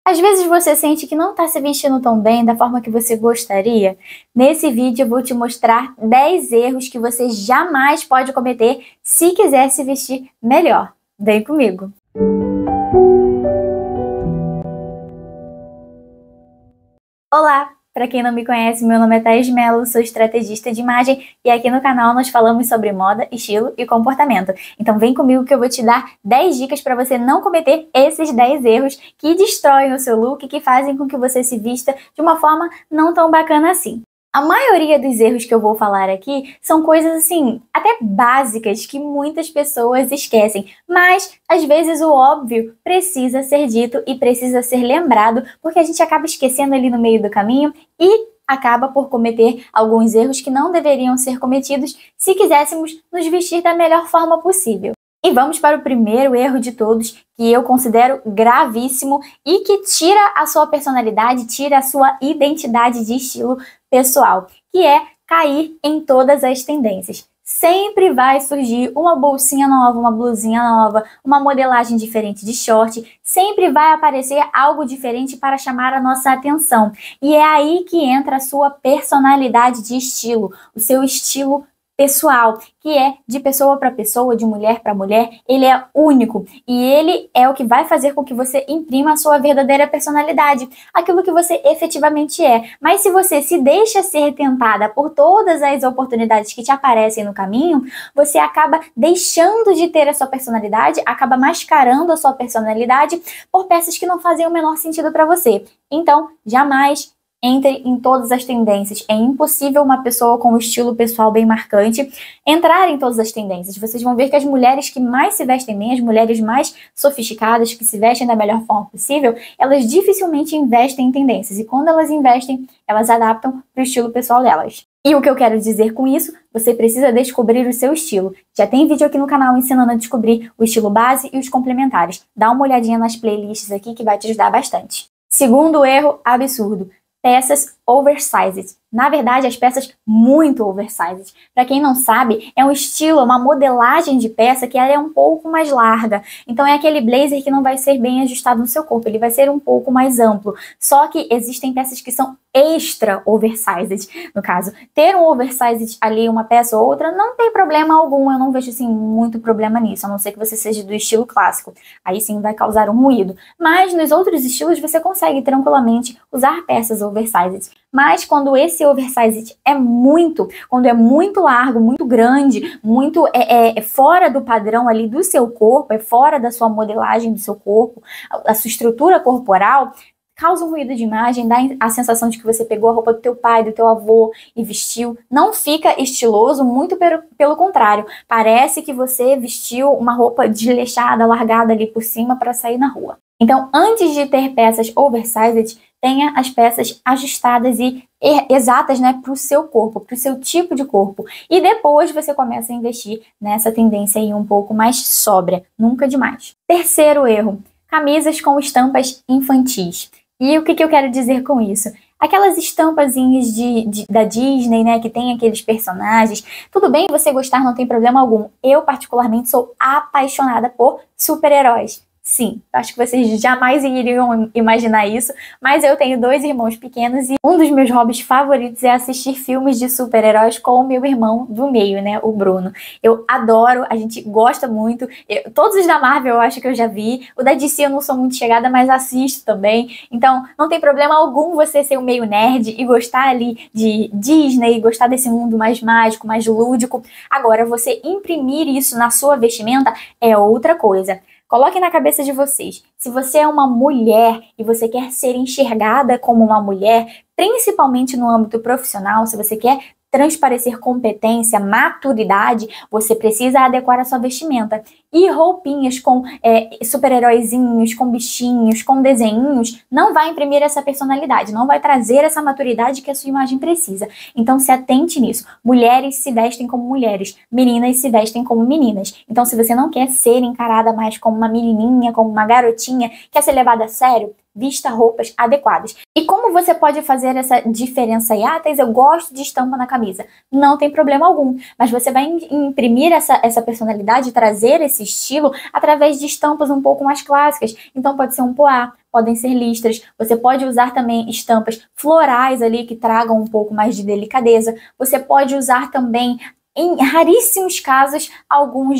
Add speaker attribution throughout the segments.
Speaker 1: Às vezes você sente que não está se vestindo tão bem da forma que você gostaria? Nesse vídeo eu vou te mostrar 10 erros que você jamais pode cometer se quiser se vestir melhor. Vem comigo! Olá! Para quem não me conhece, meu nome é Thaís Mello, sou estrategista de imagem e aqui no canal nós falamos sobre moda, estilo e comportamento. Então vem comigo que eu vou te dar 10 dicas para você não cometer esses 10 erros que destroem o seu look e que fazem com que você se vista de uma forma não tão bacana assim. A maioria dos erros que eu vou falar aqui são coisas assim, até básicas, que muitas pessoas esquecem, mas às vezes o óbvio precisa ser dito e precisa ser lembrado, porque a gente acaba esquecendo ali no meio do caminho e acaba por cometer alguns erros que não deveriam ser cometidos se quiséssemos nos vestir da melhor forma possível. E vamos para o primeiro erro de todos, que eu considero gravíssimo e que tira a sua personalidade, tira a sua identidade de estilo pessoal, que é cair em todas as tendências. Sempre vai surgir uma bolsinha nova, uma blusinha nova, uma modelagem diferente de short, sempre vai aparecer algo diferente para chamar a nossa atenção. E é aí que entra a sua personalidade de estilo, o seu estilo pessoal, que é de pessoa para pessoa, de mulher para mulher, ele é único e ele é o que vai fazer com que você imprima a sua verdadeira personalidade, aquilo que você efetivamente é. Mas se você se deixa ser tentada por todas as oportunidades que te aparecem no caminho, você acaba deixando de ter a sua personalidade, acaba mascarando a sua personalidade por peças que não fazem o menor sentido para você. Então, jamais entre em todas as tendências. É impossível uma pessoa com um estilo pessoal bem marcante entrar em todas as tendências. Vocês vão ver que as mulheres que mais se vestem bem, as mulheres mais sofisticadas, que se vestem da melhor forma possível, elas dificilmente investem em tendências. E quando elas investem, elas adaptam para o estilo pessoal delas. E o que eu quero dizer com isso? Você precisa descobrir o seu estilo. Já tem vídeo aqui no canal ensinando a descobrir o estilo base e os complementares. Dá uma olhadinha nas playlists aqui que vai te ajudar bastante. Segundo erro absurdo: peças oversized. Na verdade, as peças muito oversized. Para quem não sabe, é um estilo, uma modelagem de peça que ela é um pouco mais larga. Então é aquele blazer que não vai ser bem ajustado no seu corpo, ele vai ser um pouco mais amplo. Só que existem peças que são extra oversized. No caso, ter um oversized ali, uma peça ou outra, não tem problema algum. Eu não vejo assim muito problema nisso, a não ser que você seja do estilo clássico. Aí sim vai causar um ruído. Mas nos outros estilos você consegue tranquilamente usar peças oversized. Mas quando esse oversized quando é muito largo, muito grande, muito fora do padrão ali do seu corpo, é fora da sua modelagem do seu corpo, a sua estrutura corporal, causa um ruído de imagem, dá a sensação de que você pegou a roupa do teu pai, do teu avô e vestiu. Não fica estiloso, muito pelo contrário. Parece que você vestiu uma roupa desleixada, largada ali por cima para sair na rua. Então, antes de ter peças oversized, tenha as peças ajustadas e exatas, né, para o seu corpo, para o seu tipo de corpo. E depois você começa a investir nessa tendência aí um pouco mais sóbria, nunca demais. Terceiro erro: camisas com estampas infantis. E o que eu quero dizer com isso? Aquelas estampazinhas da Disney, né, que tem aqueles personagens. Tudo bem você gostar, não tem problema algum. Eu, particularmente, sou apaixonada por super-heróis. Sim, acho que vocês jamais iriam imaginar isso, mas eu tenho 2 irmãos pequenos e um dos meus hobbies favoritos é assistir filmes de super-heróis com o meu irmão do meio, né, o Bruno. Eu adoro, a gente gosta muito. Todos os da Marvel eu acho que eu já vi. O da DC eu não sou muito chegada, mas assisto também. Então, não tem problema algum você ser um meio nerd e gostar ali de Disney, gostar desse mundo mais mágico, mais lúdico. Agora, você imprimir isso na sua vestimenta é outra coisa. Coloquem na cabeça de vocês, se você é uma mulher e você quer ser enxergada como uma mulher, principalmente no âmbito profissional, se você quer transparecer competência, maturidade, você precisa adequar a sua vestimenta. E roupinhas com super-heróizinhos, com bichinhos, com desenhinhos, não vai imprimir essa personalidade, não vai trazer essa maturidade que a sua imagem precisa. Então se atente nisso. Mulheres se vestem como mulheres, meninas se vestem como meninas. Então se você não quer ser encarada mais como uma menininha, como uma garotinha, quer ser levada a sério, vista roupas adequadas. E como você pode fazer essa diferença aí? Ah, Thais, eu gosto de estampa na camisa. Não tem problema algum, mas você vai imprimir essa personalidade, trazer esse estilo através de estampas um pouco mais clássicas. Então pode ser um poá, podem ser listras. Você pode usar também estampas florais ali que tragam um pouco mais de delicadeza. Você pode usar também, em raríssimos casos, alguns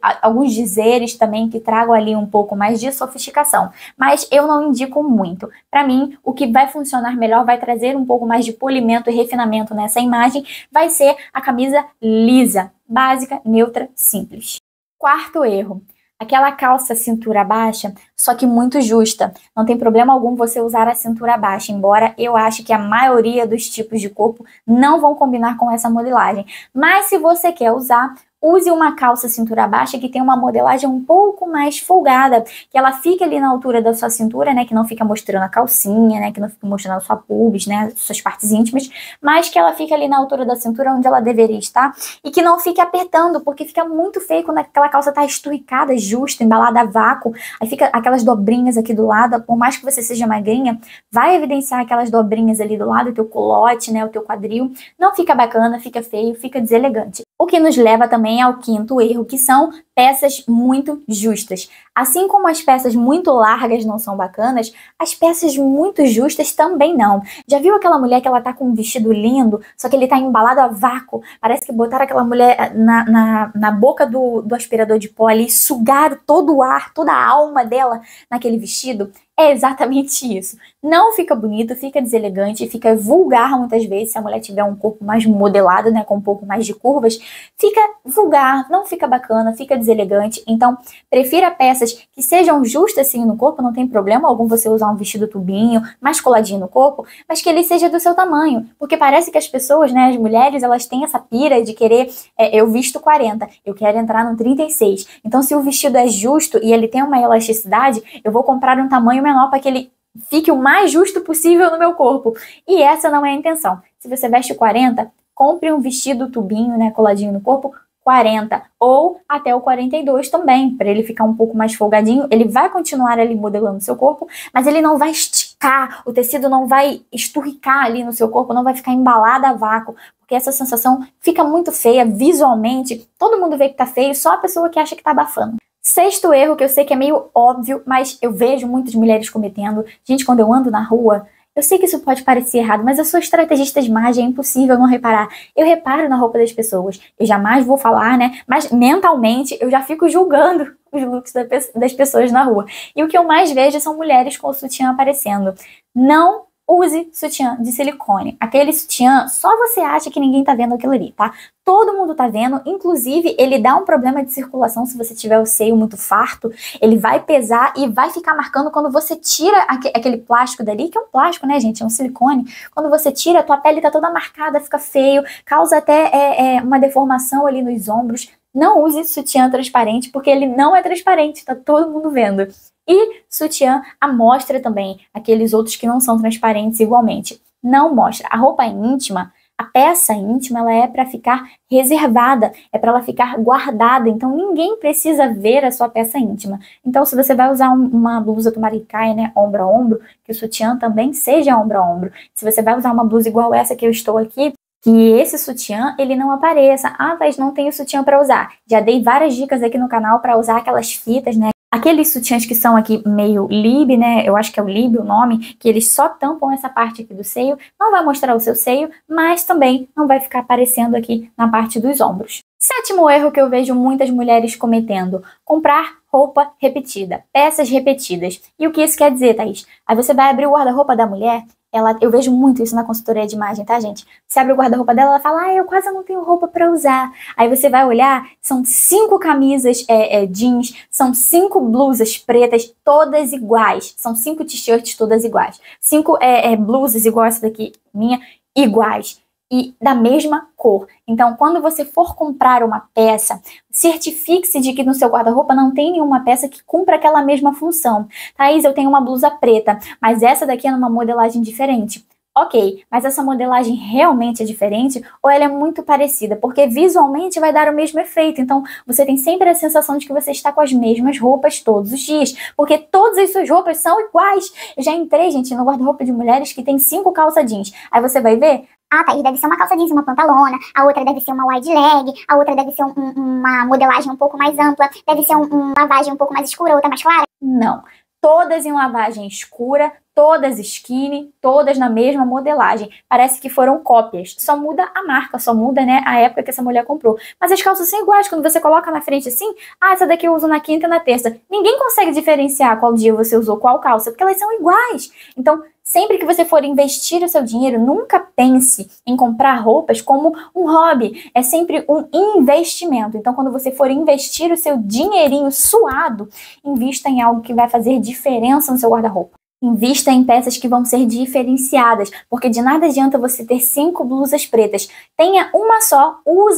Speaker 1: dizeres também que tragam ali um pouco mais de sofisticação. Mas eu não indico muito. Para mim, o que vai funcionar melhor, vai trazer um pouco mais de polimento e refinamento nessa imagem, vai ser a camisa lisa, básica, neutra, simples. Quarto erro. Aquela calça cintura baixa, só que muito justa. Não tem problema algum você usar a cintura baixa, embora eu ache que a maioria dos tipos de corpo não vão combinar com essa modelagem. Mas se você quer usar, use uma calça cintura baixa que tem uma modelagem um pouco mais folgada, que ela fique ali na altura da sua cintura, né, que não fica mostrando a calcinha, né, que não fica mostrando a sua pubis, né, suas partes íntimas, mas que ela fique ali na altura da cintura onde ela deveria estar e que não fique apertando, porque fica muito feio quando aquela calça tá esturricada, justa, embalada a vácuo, aí fica aquelas dobrinhas aqui do lado, por mais que você seja magrinha, vai evidenciar aquelas dobrinhas ali do lado, o teu culote, né, o teu quadril, não fica bacana, fica feio, fica deselegante. O que nos leva também ao quinto erro, que são peças muito justas. Assim como as peças muito largas não são bacanas, as peças muito justas também não. Já viu aquela mulher que ela tá com um vestido lindo, só que ele tá embalado a vácuo? Parece que botaram aquela mulher na boca do aspirador de pó ali e sugaram todo o ar, toda a alma dela naquele vestido. É exatamente isso. Não fica bonito, fica deselegante, fica vulgar muitas vezes, se a mulher tiver um corpo mais modelado, né, com um pouco mais de curvas, fica vulgar, não fica bacana, fica deselegante. Então, prefira peças que sejam justas sim no corpo, não tem problema algum você usar um vestido tubinho, mais coladinho no corpo, mas que ele seja do seu tamanho, porque parece que as pessoas, né, as mulheres, elas têm essa pira de querer, eu visto 40, eu quero entrar no 36. Então, se o vestido é justo e ele tem uma elasticidade, eu vou comprar um tamanho menor para que ele fique o mais justo possível no meu corpo. E essa não é a intenção. Se você veste 40, compre um vestido tubinho, né, coladinho no corpo, 40 ou até o 42 também, para ele ficar um pouco mais folgadinho. Ele vai continuar ali modelando seu corpo, mas ele não vai esticar, o tecido não vai esturricar ali no seu corpo, não vai ficar embalado a vácuo, porque essa sensação fica muito feia visualmente. Todo mundo vê que tá feio, só a pessoa que acha que tá abafando. Sexto erro, que eu sei que é meio óbvio, mas eu vejo muitas mulheres cometendo. Gente, quando eu ando na rua, eu sei que isso pode parecer errado, mas eu sou estrategista de imagem, é impossível não reparar. Eu reparo na roupa das pessoas. Eu jamais vou falar, né? Mas mentalmente eu já fico julgando os looks das pessoas na rua. E o que eu mais vejo são mulheres com o sutiã aparecendo. Não use sutiã de silicone. Aquele sutiã, só você acha que ninguém tá vendo aquilo ali, tá? Todo mundo tá vendo, inclusive ele dá um problema de circulação se você tiver o seio muito farto, ele vai pesar e vai ficar marcando quando você tira aquele plástico dali, que é um plástico, né, gente, é um silicone. Quando você tira, a tua pele tá toda marcada, fica feio, causa até uma deformação ali nos ombros. Não use sutiã transparente, porque ele não é transparente, tá todo mundo vendo. E sutiã amostra também, aqueles outros que não são transparentes igualmente. Não mostra. A roupa íntima, a peça íntima, ela é para ficar reservada, é para ela ficar guardada, então ninguém precisa ver a sua peça íntima. Então, se você vai usar uma blusa Tumaricai, né, ombro a ombro, que o sutiã também seja ombro a ombro. Se você vai usar uma blusa igual essa que eu estou aqui, que esse sutiã, ele não apareça. Ah, mas não tenho sutiã para usar. Já dei várias dicas aqui no canal para usar aquelas fitas, né? Aqueles sutiãs que são aqui meio lib, né? Eu acho que é o lib o nome, que eles só tampam essa parte aqui do seio. Não vai mostrar o seu seio, mas também não vai ficar aparecendo aqui na parte dos ombros. Sétimo erro que eu vejo muitas mulheres cometendo: comprar roupa repetida, peças repetidas. E o que isso quer dizer, Thaís? Aí você vai abrir o guarda-roupa da mulher, eu vejo muito isso na consultoria de imagem, tá, gente? Você abre o guarda-roupa dela, ela fala, eu quase não tenho roupa pra usar. Aí você vai olhar, são 5 camisas jeans, são 5 blusas pretas, todas iguais. São 5 t-shirts todas iguais. 5 blusas igual essa daqui, minha, iguais. E da mesma cor. Então, quando você for comprar uma peça, certifique-se de que no seu guarda-roupa não tem nenhuma peça que cumpra aquela mesma função. Thaís, eu tenho uma blusa preta, mas essa daqui é numa modelagem diferente. Ok, mas essa modelagem realmente é diferente ou ela é muito parecida? Porque visualmente vai dar o mesmo efeito. Então, você tem sempre a sensação de que você está com as mesmas roupas todos os dias. Porque todas as suas roupas são iguais. Eu já entrei, gente, no guarda-roupa de mulheres que tem 5 calça jeans. Aí você vai ver, ah, Thaís, deve ser uma calça jeans e uma pantalona, a outra deve ser uma wide leg, a outra deve ser uma modelagem um pouco mais ampla, deve ser uma lavagem um pouco mais escura, outra mais clara. Não. todas em lavagem escura, todas skinny, todas na mesma modelagem. Parece que foram cópias. Só muda a marca, só muda, né, a época que essa mulher comprou. Mas as calças são iguais. Quando você coloca na frente assim, essa daqui eu uso na quinta e na terça. Ninguém consegue diferenciar qual dia você usou qual calça, porque elas são iguais. Então, sempre que você for investir o seu dinheiro, nunca pense em comprar roupas como um hobby. É sempre um investimento. Então, quando você for investir o seu dinheirinho suado, invista em algo que vai fazer diferença no seu guarda-roupa. Invista em peças que vão ser diferenciadas, porque de nada adianta você ter 5 blusas pretas. Tenha uma só,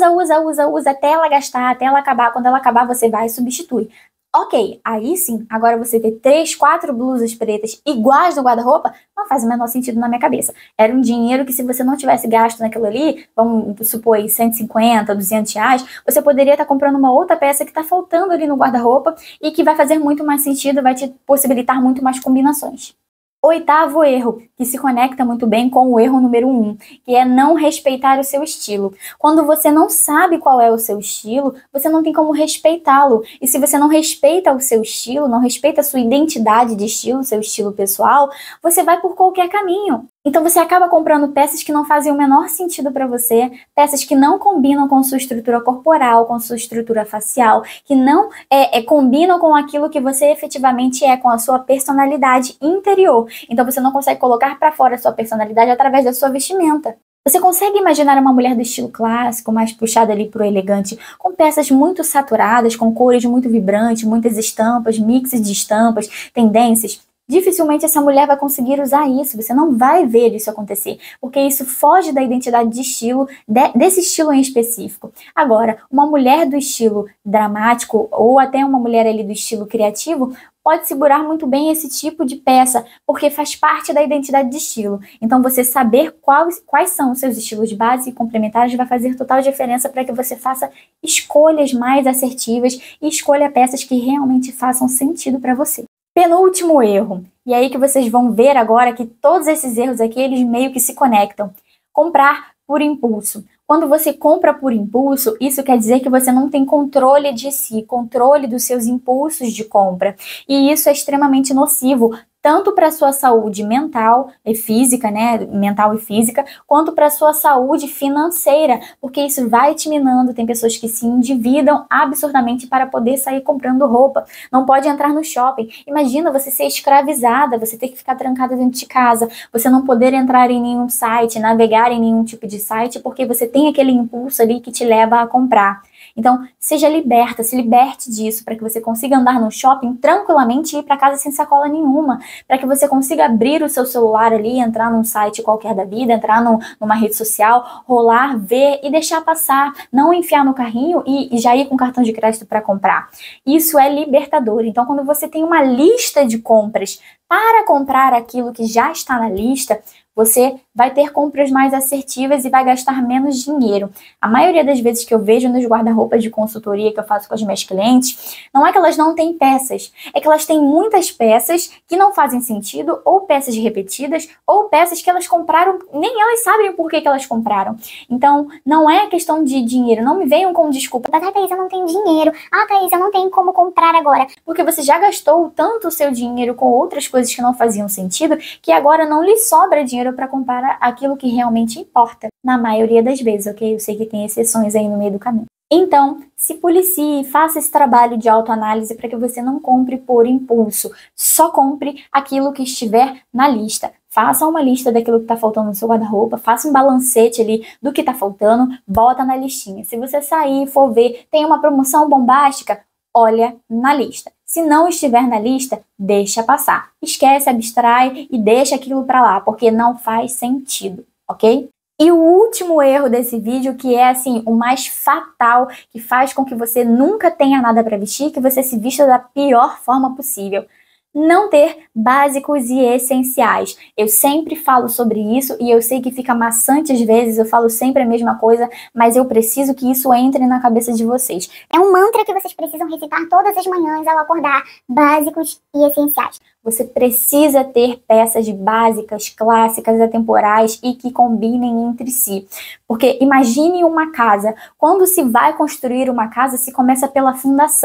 Speaker 1: usa até ela gastar, até ela acabar. Quando ela acabar, você vai e substitui. Ok, aí sim, agora você ter 3, 4 blusas pretas iguais no guarda-roupa não faz o menor sentido na minha cabeça. Era um dinheiro que, se você não tivesse gasto naquilo ali, vamos supor aí 150, 200 reais, você poderia estar comprando uma outra peça que está faltando ali no guarda-roupa e que vai fazer muito mais sentido, vai te possibilitar muito mais combinações. Oitavo erro, que se conecta muito bem com o erro número 1, que é não respeitar o seu estilo. Quando você não sabe qual é o seu estilo, você não tem como respeitá-lo. E se você não respeita o seu estilo, não respeita a sua identidade de estilo, seu estilo pessoal, você vai por qualquer caminho. Então você acaba comprando peças que não fazem o menor sentido para você, peças que não combinam com sua estrutura corporal, com sua estrutura facial, que não combinam com aquilo que você efetivamente é, com a sua personalidade interior. Então você não consegue colocar para fora a sua personalidade através da sua vestimenta. Você consegue imaginar uma mulher do estilo clássico, mais puxada ali pro elegante, com peças muito saturadas, com cores muito vibrantes, muitas estampas, mixes de estampas, tendências? Dificilmente essa mulher vai conseguir usar isso, você não vai ver isso acontecer, porque isso foge da identidade de estilo, desse estilo em específico. Agora, uma mulher do estilo dramático, ou até uma mulher ali do estilo criativo, pode segurar muito bem esse tipo de peça, porque faz parte da identidade de estilo. Então, você saber quais são os seus estilos de base e complementares vai fazer total diferença para que você faça escolhas mais assertivas e escolha peças que realmente façam sentido para você. Penúltimo erro, e aí que vocês vão ver agora que todos esses erros aqui, eles meio que se conectam. Comprar por impulso. Quando você compra por impulso, isso quer dizer que você não tem controle de si, controle dos seus impulsos de compra. E isso é extremamente nocivo, tanto para a sua saúde mental e física, né, mental e física, quanto para a sua saúde financeira, porque isso vai te minando. Tem pessoas que se endividam absurdamente para poder sair comprando roupa, não pode entrar no shopping. Imagina você ser escravizada, você ter que ficar trancada dentro de casa, você não poder entrar em nenhum site, navegar em nenhum tipo de site, porque você tem aquele impulso ali que te leva a comprar. Então, seja liberta, se liberte disso, para que você consiga andar no shopping tranquilamente e ir para casa sem sacola nenhuma, para que você consiga abrir o seu celular ali, entrar num site qualquer da vida, entrar numa rede social, rolar, ver e deixar passar, não enfiar no carrinho e já ir com cartão de crédito para comprar. Isso é libertador. Então, quando você tem uma lista de compras para comprar aquilo que já está na lista, você vai ter compras mais assertivas e vai gastar menos dinheiro. A maioria das vezes que eu vejo nos guarda-roupas de consultoria que eu faço com as minhas clientes, não é que elas não têm peças, é que elas têm muitas peças que não fazem sentido, ou peças repetidas, ou peças que elas compraram, nem elas sabem por que elas compraram. Então, não é questão de dinheiro, não me venham com desculpa. Ah, Thaís, eu não tenho dinheiro. Ah, Thaís, eu não tenho como comprar agora. Porque você já gastou tanto o seu dinheiro com outras coisas que não faziam sentido, que agora não lhe sobra dinheiro para comprar aquilo que realmente importa, na maioria das vezes, ok? Eu sei que tem exceções aí no meio do caminho. Então, se policie, faça esse trabalho de autoanálise para que você não compre por impulso. Só compre aquilo que estiver na lista. Faça uma lista daquilo que está faltando no seu guarda-roupa, faça um balancete ali do que está faltando, bota na listinha. Se você sair e for ver, tem uma promoção bombástica, olha na lista. Se não estiver na lista, deixa passar. Esquece, abstrai e deixa aquilo para lá, porque não faz sentido, ok? E o último erro desse vídeo, que é assim, o mais fatal, que faz com que você nunca tenha nada para vestir, que você se vista da pior forma possível. Não ter básicos e essenciais. Eu sempre falo sobre isso e eu sei que fica maçante às vezes, eu falo sempre a mesma coisa, mas eu preciso que isso entre na cabeça de vocês.
Speaker 2: É um mantra que vocês precisam recitar todas as manhãs ao acordar, básicos e essenciais.
Speaker 1: Você precisa ter peças básicas, clássicas, atemporais e que combinem entre si. Porque imagine uma casa. Quando se vai construir uma casa, se começa pela fundação.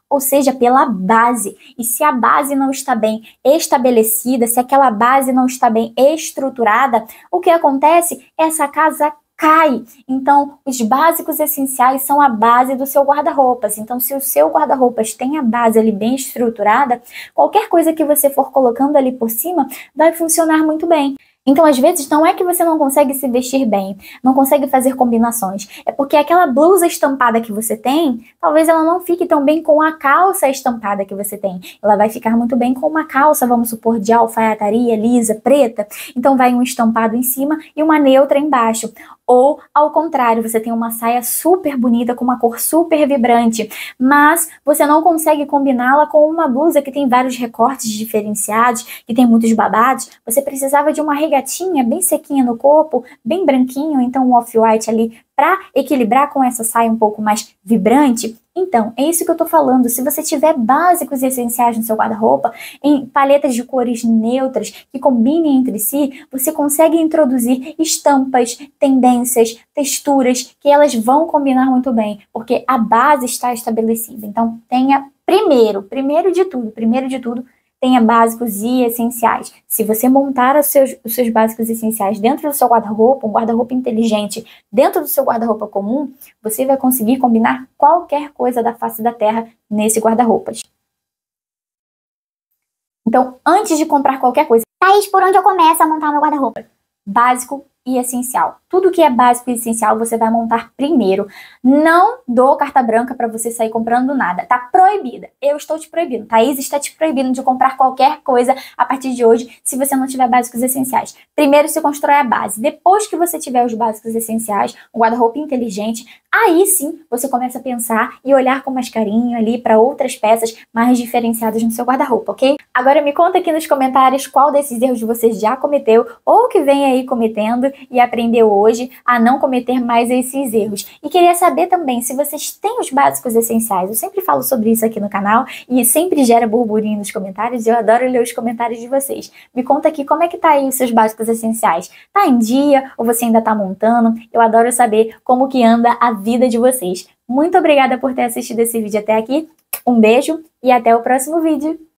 Speaker 1: ou seja, pela base. E se a base não está bem estabelecida, se aquela base não está bem estruturada, o que acontece? Essa casa cai. Então, os básicos essenciais são a base do seu guarda-roupas. Então, se o seu guarda-roupas tem a base ali bem estruturada, qualquer coisa que você for colocando ali por cima vai funcionar muito bem. Então, às vezes, não é que você não consegue se vestir bem, não consegue fazer combinações. É porque aquela blusa estampada que você tem, talvez ela não fique tão bem com a calça estampada que você tem. Ela vai ficar muito bem com uma calça, vamos supor, de alfaiataria, lisa, preta. Então, vai um estampado em cima e uma neutra embaixo. Ou, ao contrário, você tem uma saia super bonita, com uma cor super vibrante, mas você não consegue combiná-la com uma blusa que tem vários recortes diferenciados, que tem muitos babados. Você precisava de uma regatinha bem sequinha no corpo, bem branquinho, então um off-white ali, para equilibrar com essa saia um pouco mais vibrante. Então, é isso que eu tô falando. Se você tiver básicos e essenciais no seu guarda-roupa, em paletas de cores neutras que combinem entre si, você consegue introduzir estampas, tendências, texturas, que elas vão combinar muito bem, porque a base está estabelecida. Então, tenha primeiro de tudo, tenha básicos e essenciais. Se você montar os seus básicos e essenciais dentro do seu guarda-roupa, um guarda-roupa inteligente dentro do seu guarda-roupa comum, você vai conseguir combinar qualquer coisa da face da terra nesse guarda-roupas. Então, antes de comprar qualquer coisa,
Speaker 2: Thaís, por onde eu começo a montar meu guarda-roupa?
Speaker 1: básico e essencial. Tudo que é básico e essencial você vai montar primeiro. Não dou carta branca para você sair comprando nada. Tá proibida. Eu estou te proibindo. Thaís está te proibindo de comprar qualquer coisa a partir de hoje se você não tiver básicos essenciais. Primeiro se constrói a base. Depois que você tiver os básicos essenciais, um guarda-roupa inteligente, aí sim você começa a pensar e olhar com mais carinho ali para outras peças mais diferenciadas no seu guarda-roupa, ok? Agora me conta aqui nos comentários qual desses erros você já cometeu ou que vem aí cometendo e aprendeu hoje a não cometer mais esses erros. E queria saber também se vocês têm os básicos essenciais. Eu sempre falo sobre isso aqui no canal e sempre gera burburinho nos comentários. Eu adoro ler os comentários de vocês. Me conta aqui como é que tá aí os seus básicos essenciais. Tá em dia ou você ainda tá montando? Eu adoro saber como que anda a vida de vocês. Muito obrigada por ter assistido esse vídeo até aqui. Um beijo e até o próximo vídeo.